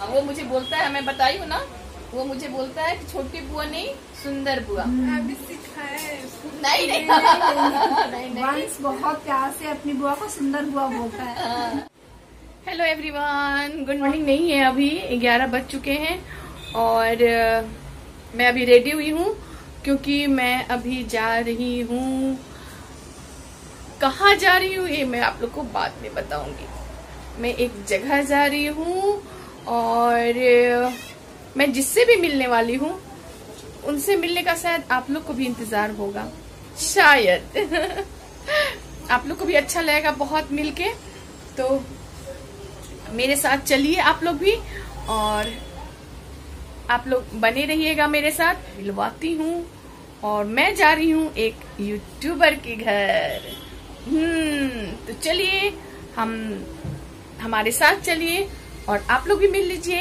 वो मुझे बोलता है, मैं बताई हूँ ना, वो मुझे बोलता है कि छोटी बुआ नहीं सुंदर बुआ। अभी सिखाया है उसको। नहीं नहीं, वंश बहुत प्यार से अपनी बुआ को सुंदर बुआ बोलता है। Hello everyone, good morning. नहीं है, अभी 11 बज चुके हैं और मैं अभी रेडी हुई हूँ क्योंकि मैं अभी जा रही हूँ। कहाँ जा रही हूँ ये मैं आप लोग को बाद में बताऊंगी। मैं एक जगह जा रही हूँ और मैं जिससे भी मिलने वाली हूँ उनसे मिलने का शायद आप लोग को भी इंतजार होगा, शायद आप लोग को भी अच्छा लगेगा बहुत मिलके। तो मेरे साथ चलिए आप लोग भी, और आप लोग बने रहिएगा मेरे साथ। मिलवाती हूँ और मैं जा रही हूँ एक यूट्यूबर के घर। तो चलिए, हमारे साथ चलिए और आप लोग भी मिल लीजिए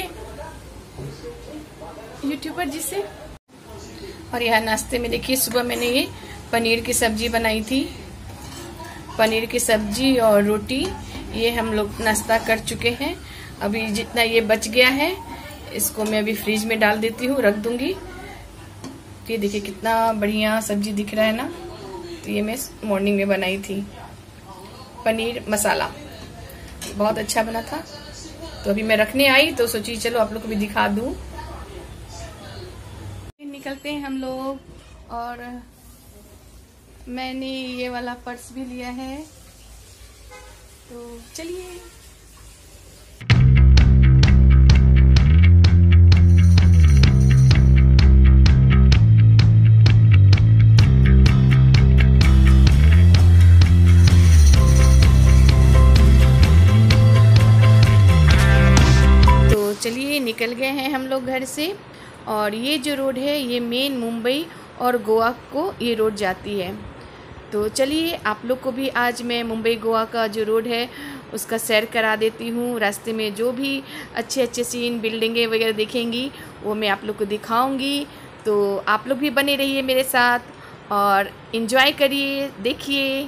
यूट्यूबर जी से। और यहाँ नाश्ते में देखिए, सुबह मैंने ये पनीर की सब्जी बनाई थी, पनीर की सब्जी और रोटी। ये हम लोग नाश्ता कर चुके हैं। अभी जितना ये बच गया है इसको मैं अभी फ्रिज में डाल देती हूँ, रख दूंगी। ये देखिए कितना बढ़िया सब्जी दिख रहा है ना। तो ये मैं मॉर्निंग में बनाई थी, पनीर मसाला, बहुत अच्छा बना था। तो अभी मैं रखने आई तो सोची चलो आप लोग को भी दिखा दूं। निकलते हैं हम लोग, और मैंने ये वाला पर्स भी लिया है, तो चलिए। चलिए, निकल गए हैं हम लोग घर से। और ये जो रोड है ये मेन मुंबई और गोवा को ये रोड जाती है। तो चलिए आप लोग को भी आज मैं मुंबई गोवा का जो रोड है उसका सैर करा देती हूँ। रास्ते में जो भी अच्छे अच्छे सीन, बिल्डिंगें वगैरह दिखेंगी वो मैं आप लोग को दिखाऊंगी। तो आप लोग भी बने रहिए मेरे साथ और इन्जॉय करिए, देखिए।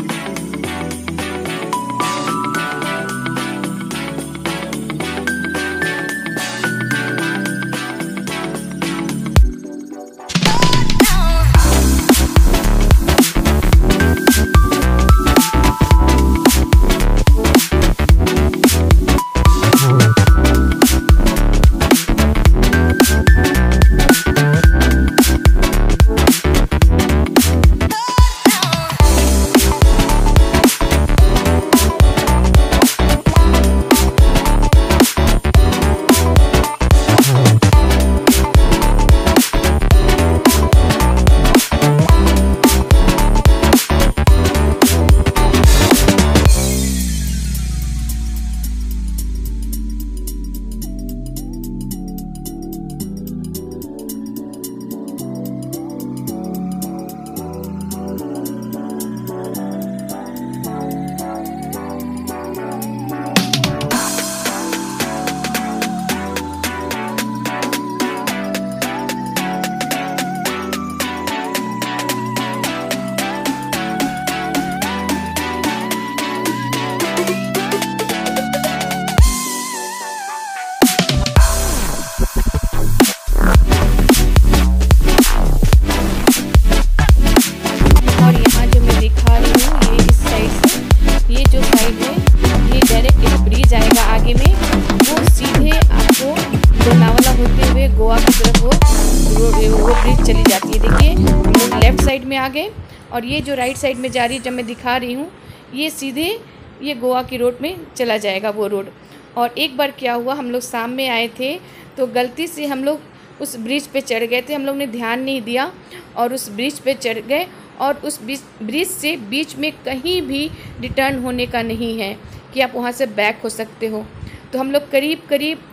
वो ब्रिज चली जाती है। देखिए हम लोग लेफ़्ट साइड में आ गए और ये जो राइट साइड में जा रही है, जब मैं दिखा रही हूँ, ये सीधे ये गोवा की रोड में चला जाएगा वो रोड। और एक बार क्या हुआ, हम लोग शाम में आए थे तो गलती से हम लोग उस ब्रिज पे चढ़ गए थे। हम लोग ने ध्यान नहीं दिया और उस ब्रिज पे चढ़ गए और उस ब्रिज से बीच में कहीं भी रिटर्न होने का नहीं है कि आप वहाँ से बैक हो सकते हो। तो हम लोग करीब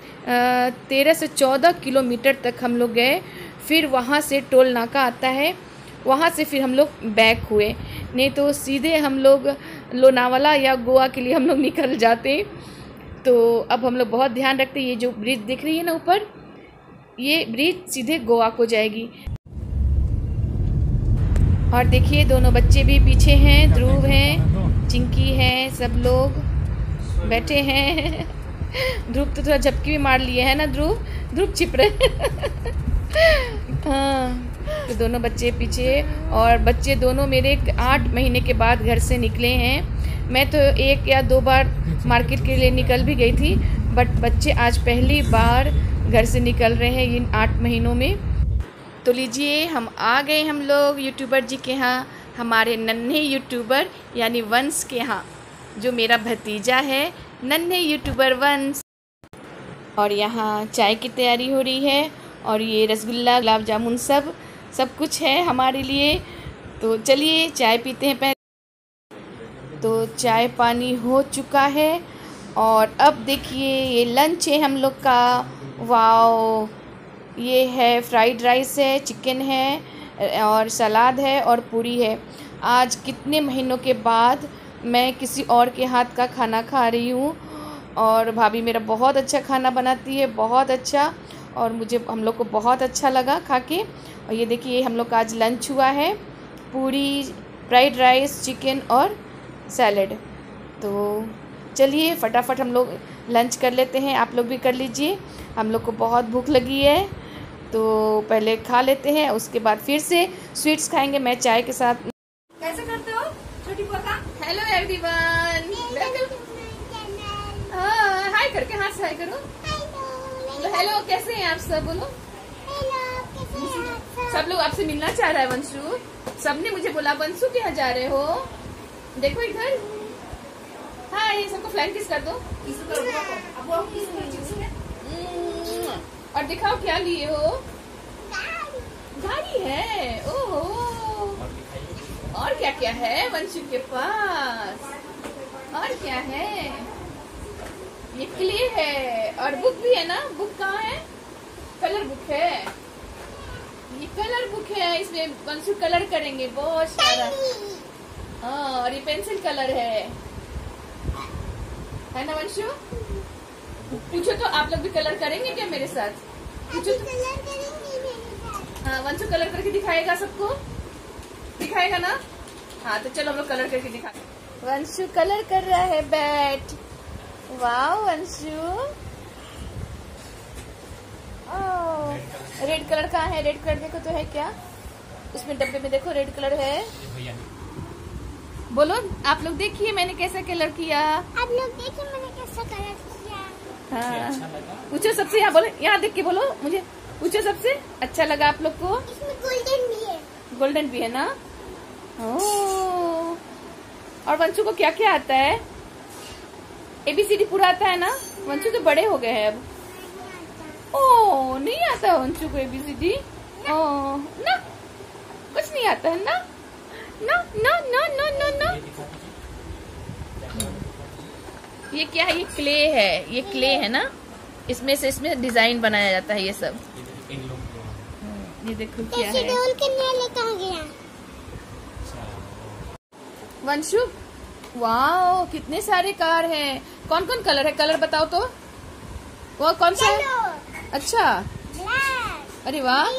13 से 14 किलोमीटर तक हम लोग गए। फिर वहाँ से टोल नाका आता है, वहाँ से फिर हम लोग बैक हुए, नहीं तो सीधे हम लोग लोनावाला या गोवा के लिए हम लोग निकल जाते। तो अब हम लोग बहुत ध्यान रखते हैं। ये जो ब्रिज दिख रही है ना ऊपर, ये ब्रिज सीधे गोवा को जाएगी। और देखिए दोनों बच्चे भी पीछे हैं, ध्रुव हैं, चिंकी हैं, सब लोग बैठे हैं। ध्रुव तो थोड़ा झपकी भी मार लिए है ना, ध्रुव छिप रहे। हाँ, तो दोनों बच्चे पीछे, और बच्चे दोनों मेरे 8 महीने के बाद घर से निकले हैं। मैं तो 1 या 2 बार मार्केट के लिए निकल भी गई थी, बट बच्चे आज पहली बार घर से निकल रहे हैं इन 8 महीनों में। तो लीजिए, हम आ गए हम लोग यूट्यूबर जी के यहाँ, हमारे नन्हे यूट्यूबर यानी वंश के यहाँ, जो मेरा भतीजा है, नन्हे यूट्यूबर वंश। और यहाँ चाय की तैयारी हो रही है, और ये रसगुल्ला, गुलाब जामुन सब कुछ है हमारे लिए। तो चलिए चाय पीते हैं पहले। तो चाय पानी हो चुका है, और अब देखिए ये लंच है हम लोग का। वाओ, ये है फ्राइड राइस है, चिकन है, और सलाद है, और पूरी है। आज कितने महीनों के बाद मैं किसी और के हाथ का खाना खा रही हूँ, और भाभी मेरा बहुत अच्छा खाना बनाती है, बहुत अच्छा, और मुझे हम लोग को बहुत अच्छा लगा खा के। और ये देखिए हम लोग का आज लंच हुआ है, पूरी, फ्राइड राइस, चिकन और सैलड। तो चलिए फटाफट हम लोग लंच कर लेते हैं, आप लोग भी कर लीजिए, हम लोग को बहुत भूख लगी है। तो पहले खा लेते हैं, उसके बाद फिर से स्वीट्स खाएंगे, मैं चाय के साथ। कैसे करते हो छोटी बुआ का? हेलो एवरीवन, हाय करके हाथ से हाय करो। हेलो, कैसे हैं आप सब? बोलो। सब लोग आपसे मिलना चाह रहा है वंशु, सबने मुझे बोला वंशु के यहाँ जा रहे हो, देखो इधर। हाय, सबको फ्लाइंग किस कर दो। और दिखाओ क्या लिए हो। गाड़ी है, ओहो। और क्या क्या है वंशु के पास? और क्या है? ये क्ले है, और बुक भी है ना। बुक कहाँ है? कलर बुक है, ये कलर बुक है, इसमें वंशु कलर करेंगे बहुत सारा। हाँ, और ये पेंसिल कलर है ना वंशु? पूछो तो, आप लोग भी कलर करेंगे क्या मेरे साथ? पूछो तो। हाँ, वंशु कलर करके दिखाएगा सबको, दिखाएगा ना? हाँ, तो चलो हम लोग कलर करके दिखा। वंशु कलर कर रहा है bat. Wow Vanshu, red colour कहाँ है? रेड कलर देखो तो है क्या उसमें? डब्बे में देखो, रेड कलर है। बोलो आप लोग, देखिए मैंने कैसा कलर किया। आप लोग देखिए मैंने कैसा कलर किया। हाँ, पूछो सबसे, यहाँ बोलो, यहाँ देख के बोलो मुझे, पूछो सबसे अच्छा लगा आप लोग को? इसमें गोल्डन भी है। गोल्डन भी है ना? ओह, और वंशु को क्या क्या आता है? ABCD पूरा आता है ना? वंशु तो बड़े हो गए हैं अब। ओह, नहीं आता वंशु को ABCD? ओह ना, कुछ नहीं आता है ना? ना ना ना ना ना ना। ये क्या है? ये क्ले है, ये क्ले है ना, इसमें से इसमें डिजाइन बनाया जाता है ये सब। ये देखो क्या है। वंशु, वाओ कितने सारे कार हैं। कौन कौन कलर है? कलर बताओ तो। वो कौन सा है? अच्छा, अरे वाह,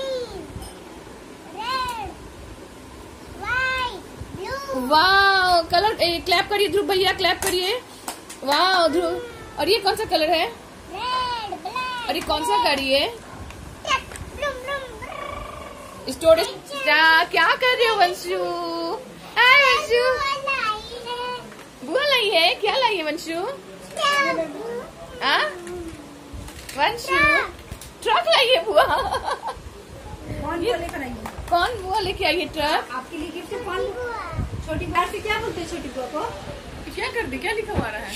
वाह कलर। क्लैप करिए ध्रुव भैया, क्लैप करिए। वाह ध्रुव, और ये कौन सा कलर है? Red, black. और ये कौन सा गाड़ी है? स्टोरेज। क्या कर रहे हो वंशु? हाय वंशु, बुआ लाई है। क्या लाई है वंशु? वंशु ट्रक लाई है बुआ। कौन बुआ लेके आई है ट्रक? आपके लिए गिफ्ट है। कौन? छोटी बुआ से क्या बोलते हैं छोटी बुआ को? क्या कर दी? क्या लिखा हुआ रहा है?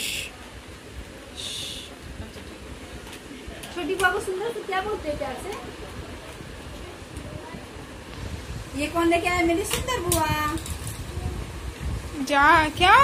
छोटी बुआ को सुंदर से क्या बोलते हैं प्यार से? ये कौन लेके आया मेरी सुंदर बुआ? जा क्या?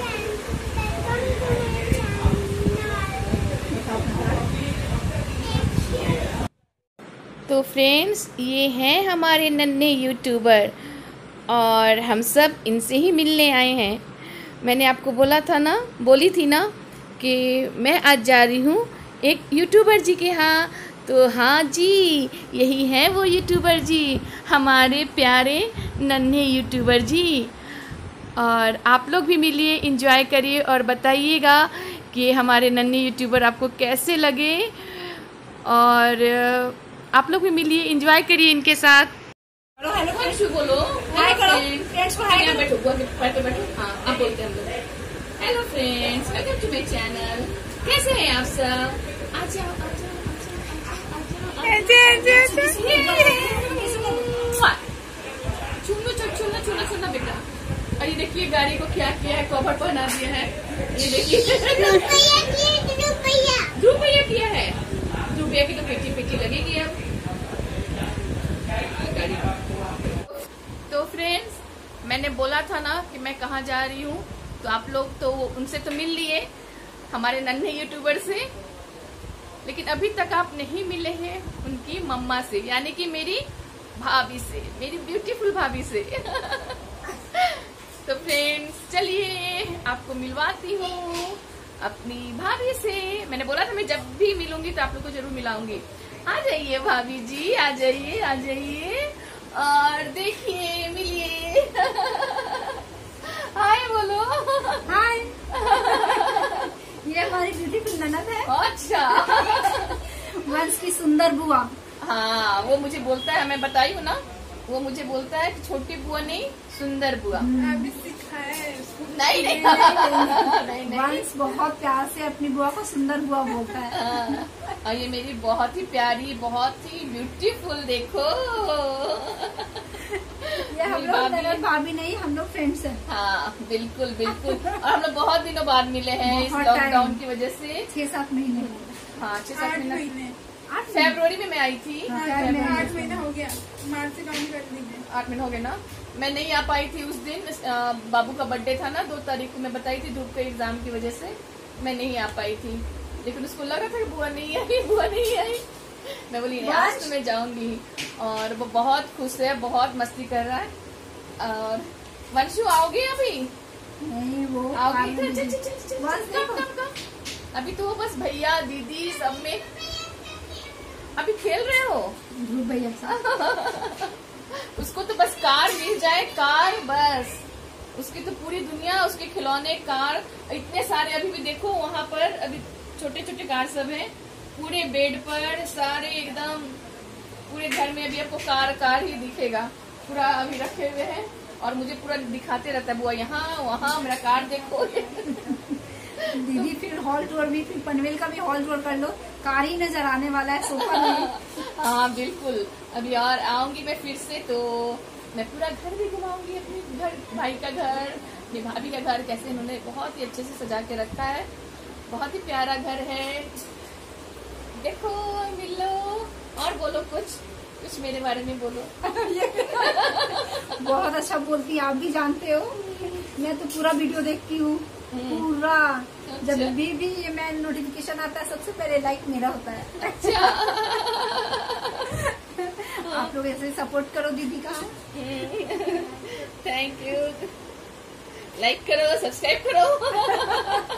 तो फ्रेंड्स, ये हैं हमारे नन्हे यूट्यूबर, और हम सब इनसे ही मिलने आए हैं। मैंने आपको बोली थी ना कि मैं आज जा रही हूँ एक यूट्यूबर जी के यहाँ। तो हाँ जी, यही हैं वो यूट्यूबर जी, हमारे प्यारे नन्हे यूट्यूबर जी। और आप लोग भी मिलिए, एंजॉय करिए और बताइएगा कि हमारे नन्हे यूट्यूबर आपको कैसे लगे, और आप लोग भी मिलिए, एंजॉय करिए इनके साथ। हेलो वंशु बोलो, हाय करो फ्रेंड्स को, हाय करो। बैठो बैठो। हाँ, आप बोलते हैं हम लोग। Hello friends, welcome to my channel. कैसे हैं आप सब? आ जाओ आ जाओ छूना छूना बेटा। और ये देखिए गाड़ी को क्या किया है, कवर पहना दिया है। ये देखिए ध्रुव भैया किया है। ध्रुव भैया की तो पेटी पेटी लगेगी अब गाड़ी। तो फ्रेंड्स, मैंने बोला था ना कि मैं कहाँ जा रही हूँ, तो आप लोग तो उनसे तो मिल लिए, हमारे नन्हे यूट्यूबर से, लेकिन अभी तक आप नहीं मिले हैं उनकी मम्मा से, यानी कि मेरी भाभी से, मेरी ब्यूटीफुल भाभी से। तो फ्रेंड्स चलिए आपको मिलवाती हूँ अपनी भाभी से। मैंने बोला था मैं जब भी मिलूंगी तो आप लोग को जरूर मिलाऊंगी। आ जाइए भाभी जी, आ जाइए आ जाइए, और देखिए मिलिए। हाय बोलो। हाय। ये हमारी ब्यूटीफुल ननद है। अच्छा। वंश की सुंदर बुआ। हाँ, वो मुझे बोलता है, मैं बताई हूँ ना, वो मुझे बोलता है कि छोटी बुआ नहीं, सुंदर बुआ। नहीं नहीं। वंश बहुत प्यार से अपनी बुआ को सुंदर बुआ बोलता है। हाँ, और ये मेरी बहुत ही प्यारी, बहुत ही ब्यूटीफुल, देखो ये हम लोग ननद भाभी नहीं, हम लोग फ्रेंड्स हैं। हाँ बिल्कुल बिल्कुल। और हम लोग बहुत दिनों बाद मिले हैं इस लॉकडाउन की वजह से। 6-7 महीने। हाँ 6-7 महीने। फरवरी में मैं आई थी। 8 महीने हो गया, मार्च से काउंट कर लीजिए। 8 महीने हो गए ना। मैं नहीं आ पाई थी उस दिन, बाबू का बर्थडे था ना 2 तारीख को, मैं बताई थी धूप के एग्जाम की वजह से मैं नहीं आ पाई थी, लेकिन उसको लगा था कि बुआ नहीं आई, बुआ नहीं आई। मैं बोली नहीं, आज तो मैं जाऊंगी, और वो बहुत खुश है, बहुत मस्ती कर रहा है। और वंशु आओगे अभी? नहीं, वो आओगी तो अभी तो बस भैया दीदी सब में अभी खेल रहे हो ध्रुव भैया साथ। उसको तो बस कार मिल जाए, कार बस, उसकी तो पूरी दुनिया, उसके खिलौने, कार इतने सारे। अभी भी देखो वहाँ पर अभी छोटे छोटे कार सब हैं, पूरे बेड पर सारे एकदम, पूरे घर में अभी आपको कार कार ही दिखेगा, पूरा अभी रखे हुए हैं। और मुझे पूरा दिखाते रहता है, बुआ यहाँ वहाँ मेरा कार देखो। दीदी फिर हॉल टूर भी, फिर पनवेल का भी हॉल टूर कर लो, कार ही नजर आने वाला है, सोफा नहीं। हाँ बिल्कुल, अभी और आऊंगी मैं फिर से, तो मैं पूरा घर भी घुमाऊंगी, अपने घर, भाई का घर, अपनी भाभी का घर, कैसे इन्होंने बहुत ही अच्छे से सजा के रखा है, बहुत ही प्यारा घर है। देखो मिलो, और बोलो कुछ मेरे बारे में बोलो। बहुत अच्छा बोलती है, आप भी जानते हो, मैं तो पूरा वीडियो देखती हूँ पूरा। जब भी ये मैं नोटिफिकेशन आता है सबसे पहले लाइक मेरा होता है। अच्छा। आप लोग ऐसे सपोर्ट करो दीदी का। थैंक यू, लाइक करो, सब्सक्राइब करो।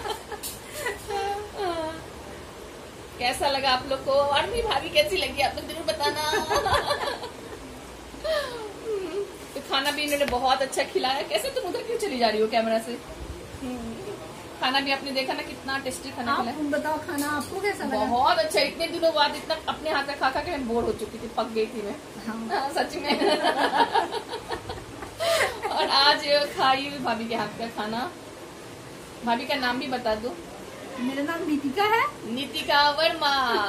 कैसा लगा आप लोग को, और मेरी भाभी कैसी लगी आप लोग जरूर बताना। तो खाना भी इन्होंने बहुत अच्छा खिलाया। कैसे तुम उधर क्यों चली जा रही हो कैमरा से? खाना भी आपने देखा ना, कितना टेस्टी खाना खिलाया। तुम बताओ खाना आपको कैसा लगा? बहुत अच्छा, इतने दिनों बाद इतना अपने हाथ का खा खा के मैं बोर हो चुकी थी, पक गई थी मैं। हाँ, सच में। और आज खाई भाभी के हाथ का खाना। भाभी का नाम भी बता दो। मेरा नाम नीतिका है। नीतिका वर्मा।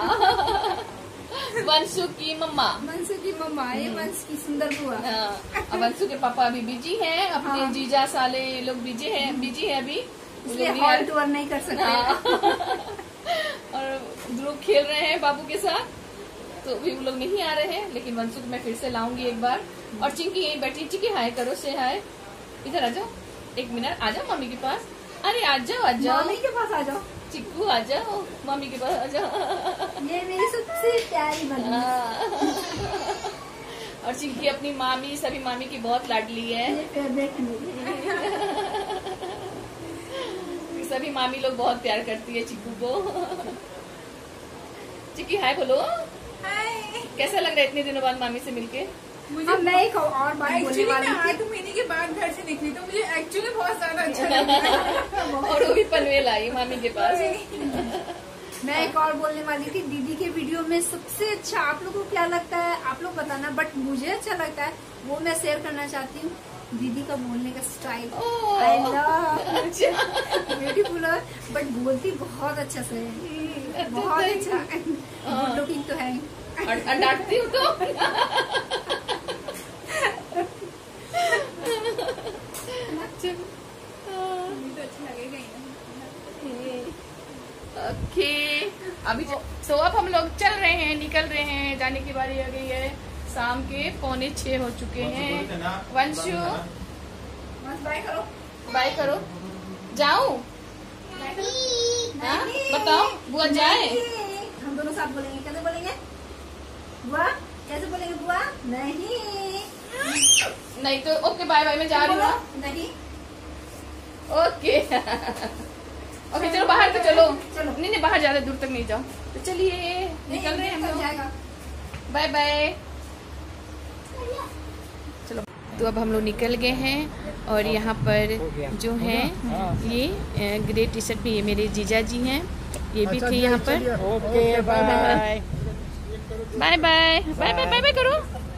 वंशु की मम्मा। वंशु की मम्मा, ये वंश की सुंदर बुआ। अब वंशु के पापा अभी बिजी हैं, अपने जीजा साले लोग बिजी है अभी, इसलिए हॉल टूर नहीं कर सकते। और ध्रुव खेल रहे हैं बाबू के साथ, तो भी वो लोग नहीं आ रहे हैं, लेकिन वंशु को मैं फिर से लाऊंगी एक बार। और चिंकी यहीं बैठी, चिंकी हाय करो, से हाय, इधर आ जाओ, 1 मिनट आ जाओ मम्मी के पास। अरे आ जाओ मम्मी के पास आ जाओ, चिक्कू आ जाओ, मम्मी के पास आ जाओ। ये मेरी सबसे प्यारी बहन। और चिंकी अपनी मामी, सभी मामी की बहुत लाडली है। ये फेवरेट मेरी। सभी मामी लोग बहुत प्यार करती है चिक्कू को। चिक्की हाय बोलो। हाय। कैसा लग रहा है इतने दिनों बाद मामी से मिलके? हाँ, मैं एक और बात बोलने वाली थी। 8 महीने के बाद घर से निकली तो मुझे एक्चुअली बहुत ज्यादा अच्छा लगा। और वो भी पनवेल आई मामी के पास। मैं एक और बोलने वाली थी, दीदी के वीडियो में सबसे अच्छा आप लोगों को क्या लगता है आप लोग बताना, बट मुझे अच्छा लगता है वो मैं शेयर करना चाहती हूँ। दीदी का बोलने का style I love beautiful, but बोलती बहुत अच्छा से है, बहुत अच्छा, गुड लुकिंग तो है। डांटती हूँ तो अच्छा लगेगा ही। ओके अभी तो अब हम लोग चल रहे हैं, निकल रहे हैं, जाने की बारी आ गई है। शाम के 5:45 हो चुके हैं। वंशु बाय करो, बाय करो, जाऊं? हाँ? बताओ बुआ जाए? हम दोनों साथ बोलेंगे, कैसे बोलेंगे बुआ, कैसे बोलेंगे बुआ? नहीं तो ओके बाय बाय, मैं जा रही हूँ। नहीं ओके ओके चलो बाहर तो चलो। चलो। नहीं बाहर ज्यादा दूर तक नहीं जाओ, तो चलिए निकल रहे हैं हम लोग। जाएगा। Bye bye. चलो तो अब हम लोग निकल गए हैं और यहाँ पर जो है ये ग्रे टी शर्ट में ये मेरे जीजा जी हैं, ये भी थे यहाँ पर। Okay bye bye bye bye bye bye bye करो।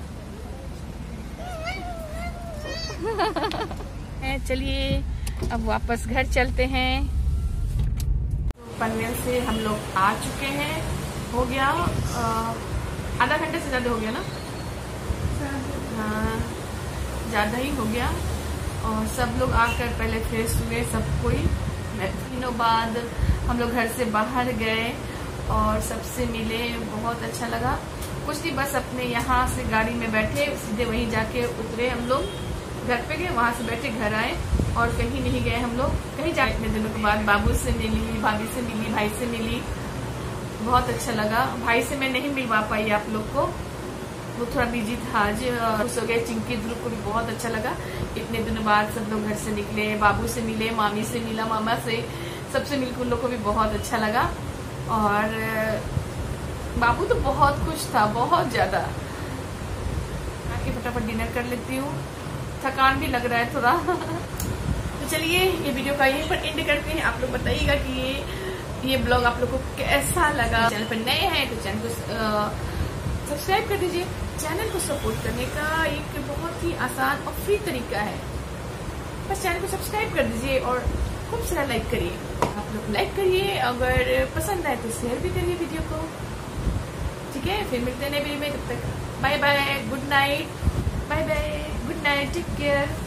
चलिए अब वापस घर चलते हैं। पनवेल से हम लोग आ चुके हैं, हो गया आधा घंटे से ज्यादा हो गया ना। हाँ ज्यादा ही हो गया। और सब लोग आकर पहले फ्रेश हुए सब कोई। दिनों बाद हम लोग घर से बाहर गए और सबसे मिले, बहुत अच्छा लगा। कुछ नहीं बस अपने यहाँ से गाड़ी में बैठे सीधे वहीं जाके उतरे, हम लोग घर पे गए, वहाँ से बैठे घर आए और कहीं नहीं गए हम लोग कहीं जाए। इतने दिनों के बाद बाबू से मिली, भाभी से मिली, भाई से मिली, बहुत अच्छा लगा। भाई से मैं नहीं मिलवा पाई आप लोग को, वो थोड़ा बिजी था आज। खुश हो गए। चिंकी ध्रुव को भी बहुत अच्छा लगा। इतने दिनों बाद सब लोग घर से निकले, बाबू से मिले, मामी से मिला, मामा से, सबसे मिलकर उन लोग को भी बहुत अच्छा लगा। और बाबू तो बहुत खुश था, बहुत ज्यादा। आके फटाफट डिनर कर लेती हूँ, थकान भी लग रहा है थोड़ा। तो चलिए ये वीडियो का यहीं पर एंड करते हैं। आप लोग बताइएगा कि ये ब्लॉग आप लोग को कैसा लगा। चैनल पर नए हैं तो चैनल को सब्सक्राइब कर दीजिए। चैनल को सपोर्ट करने का एक बहुत ही आसान और फ्री तरीका है, बस चैनल को सब्सक्राइब कर दीजिए और खूब सारा लाइक करिए। आप लोग लाइक करिए, अगर पसंद आए तो शेयर भी करिए वीडियो को। ठीक है, फिर मिलते हैं नए वीडियो में। तब तक bye bye, good night, bye bye, good night, take care.